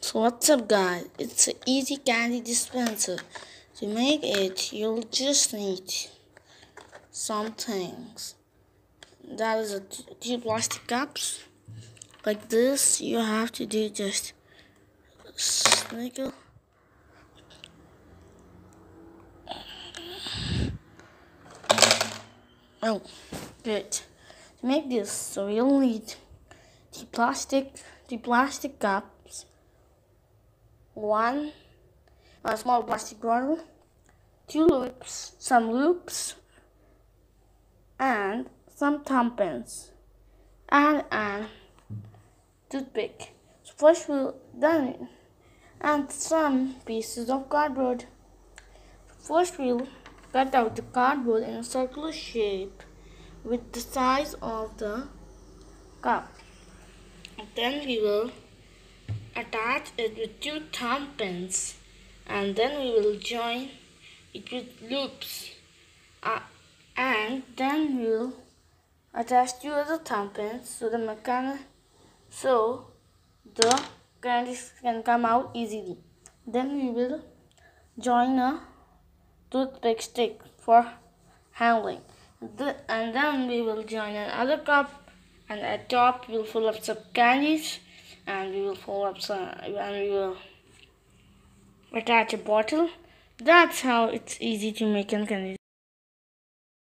So what's up guys, it's an easy candy dispenser. To make it, you'll just need some things. That is two plastic cups. Like this, you have to do just snickle. Oh, good. To make this, so you'll need the plastic cups, a small plastic bottle, some loops, and some tampons, and an toothpick. So first we'll done and some pieces of cardboard. First we'll cut out the cardboard in a circular shape with the size of the cup. Then we will attach it with two tampons, and then we will join it with loops, and then we will attach two other tampons so the candies can come out easily. Then we will join a toothpick stick for handling, and then we will join another cup, and at top we'll fill up some candies, and we will attach a bottle. That's how it's easy to make candies.